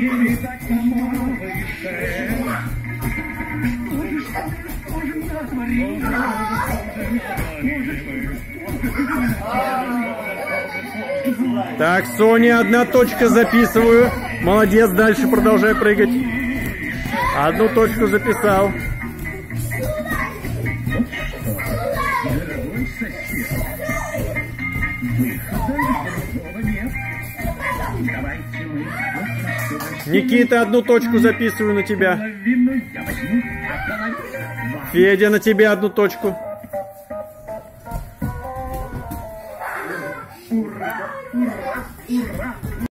Так, Соня, 1 точка, записываю. Молодец, дальше продолжай прыгать. 1 точку записал. Никита, 1 точку записываю на тебя. Федя, на тебя 1 точку. Ура! Ура! Ура!